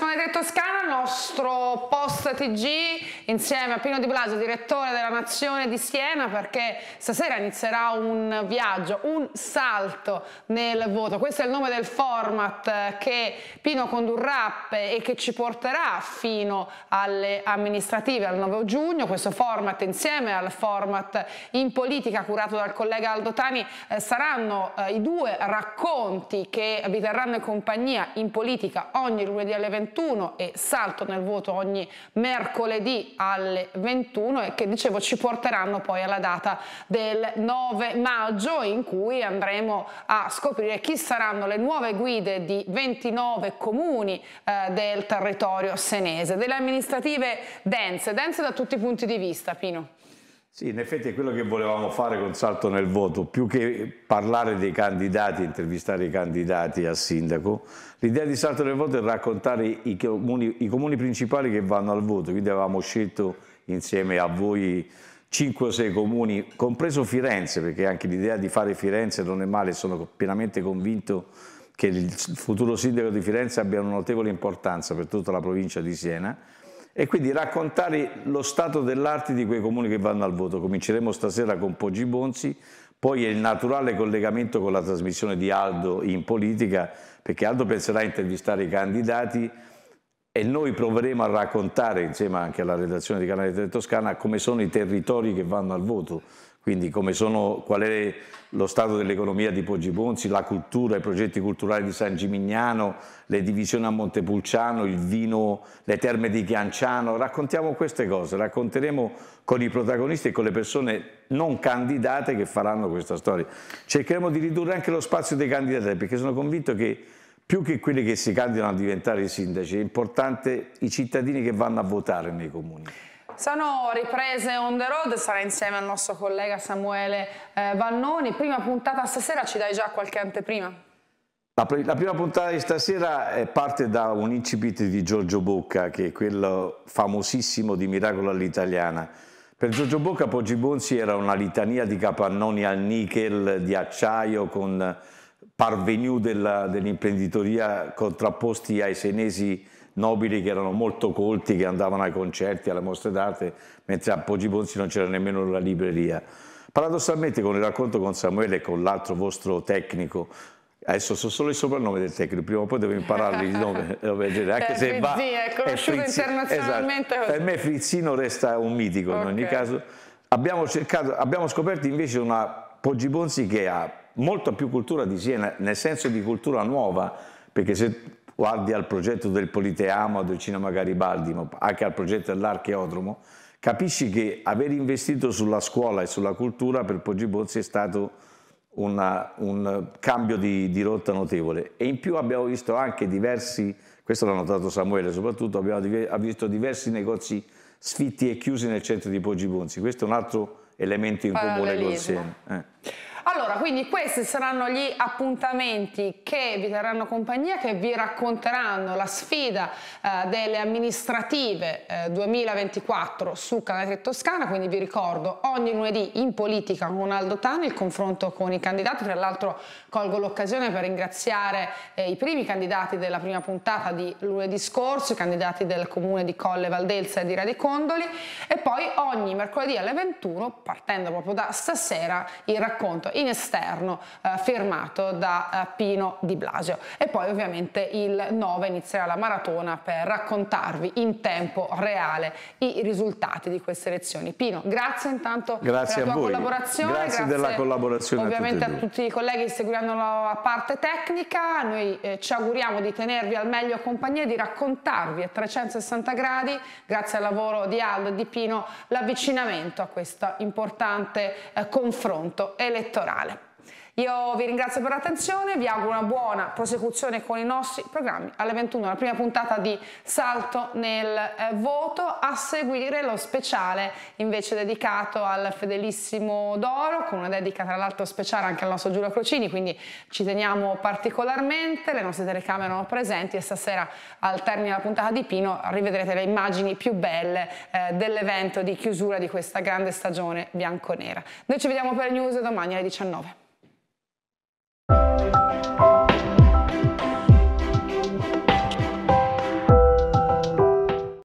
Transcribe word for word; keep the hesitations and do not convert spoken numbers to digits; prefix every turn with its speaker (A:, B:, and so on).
A: Canale tre Toscana, il nostro post T G insieme a Pino Di Blasio, direttore della Nazione di Siena, perché stasera inizierà un viaggio, un salto nel voto. Questo è il nome del format che Pino condurrà e che ci porterà fino alle amministrative al nove giugno. Questo format, insieme al format In Politica curato dal collega Aldo Tani, eh, saranno eh, i due racconti che vi terranno in compagnia In Politica ogni lunedì alle ventuno e Salto nel voto ogni mercoledì alle ventuno, e che dicevo ci porteranno poi alla data del nove maggio, in cui andremo a scoprire chi saranno le nuove guide di ventinove comuni eh, del territorio senese, delle amministrative dense, dense da tutti i punti di vista. Pino.
B: Sì, in effetti è quello che volevamo fare con Salto nel voto, più che parlare dei candidati, intervistare i candidati a sindaco. L'idea di Salto nel voto è raccontare i comuni, i comuni principali che vanno al voto, quindi avevamo scelto insieme a voi cinque o sei comuni, compreso Firenze, perché anche l'idea di fare Firenze non è male, sono pienamente convinto che il futuro sindaco di Firenze abbia una notevole importanza per tutta la provincia di Siena. E quindi raccontare lo stato dell'arte di quei comuni che vanno al voto. Cominceremo stasera con Poggibonsi, poi è il naturale collegamento con la trasmissione di Aldo In Politica, perché Aldo penserà a intervistare i candidati e noi proveremo a raccontare, insieme anche alla redazione di Canale tre Toscana, come sono i territori che vanno al voto, quindi come sono, qual è lo stato dell'economia di Poggibonsi, la cultura, i progetti culturali di San Gimignano, le divisioni a Montepulciano, il vino, le terme di Chianciano. Raccontiamo queste cose, racconteremo con i protagonisti e con le persone non candidate che faranno questa storia. Cercheremo di ridurre anche lo spazio dei candidati, perché sono convinto che più che quelli che si candidano a diventare i sindaci, è importante i cittadini che vanno a votare nei comuni.
A: Sono riprese on the road, sarà insieme al nostro collega Samuele eh, Vannoni. Prima puntata stasera, ci dai già qualche anteprima?
B: La, la prima puntata di stasera è parte da un incipit di Giorgio Bocca, che è quello famosissimo di Miracolo all'italiana. Per Giorgio Bocca Poggibonsi era una litania di capannoni al nickel, di acciaio, con parvenu dell'imprenditoria contrapposti ai senesi nobili che erano molto colti, che andavano ai concerti, alle mostre d'arte, mentre a Poggibonsi non c'era nemmeno la libreria. Paradossalmente, con il racconto con Samuele e con l'altro vostro tecnico, adesso so solo il soprannome del tecnico, prima o poi devo impararli il nome, anche se va,
A: è conosciuto internazionalmente.
B: Esatto. Per me Frizzino resta un mitico, okay. In ogni caso. Abbiamo, cercato, abbiamo scoperto invece una Poggibonsi che ha molta più cultura di Siena, nel senso di cultura nuova, perché se guardi al progetto del Politeamo, del Cinema Garibaldi, ma anche al progetto dell'Archeodromo, capisci che aver investito sulla scuola e sulla cultura per Poggibonsi è stato una, un cambio di, di rotta notevole. E in più abbiamo visto anche diversi, questo l'ha notato Samuele soprattutto, abbiamo visto diversi negozi sfitti e chiusi nel centro di Poggibonsi. Questo è un altro elemento in comune con Siena. Eh.
A: Allora, quindi questi saranno gli appuntamenti che vi terranno compagnia, che vi racconteranno la sfida eh, delle amministrative eh, duemilaventiquattro su Canale tre Toscana. Quindi vi ricordo ogni lunedì In Politica con Aldo Tani, il confronto con i candidati. Tra l'altro colgo l'occasione per ringraziare eh, i primi candidati della prima puntata di lunedì scorso, i candidati del comune di Colle Valdelsa e di Radicondoli, e poi ogni mercoledì alle ventuno, partendo proprio da stasera, il racconto in esterno eh, firmato da eh, Pino Di Blasio. E poi ovviamente il nove inizierà la maratona per raccontarvi in tempo reale i risultati di queste elezioni. Pino, grazie intanto
B: grazie
A: per la tua
B: a voi.
A: collaborazione,
B: grazie, grazie della collaborazione
A: ovviamente
B: a tutti,
A: a tutti i colleghi che seguiranno la parte tecnica. Noi eh, ci auguriamo di tenervi al meglio compagnia e di raccontarvi a trecentosessanta gradi, grazie al lavoro di Aldo e di Pino, l'avvicinamento a questo importante eh, confronto elettorale. Io vi ringrazio per l'attenzione, vi auguro una buona prosecuzione con i nostri programmi. Alle ventuno la prima puntata di Salto nel eh, voto, a seguire lo speciale invece dedicato al fedelissimo d'Oro, con una dedica tra l'altro speciale anche al nostro Giulio Crocini, quindi ci teniamo particolarmente, le nostre telecamere erano presenti e stasera al termine della puntata di Pino rivedrete le immagini più belle eh, dell'evento di chiusura di questa grande stagione bianconera. Noi ci vediamo per le news domani alle diciannove. Thank you.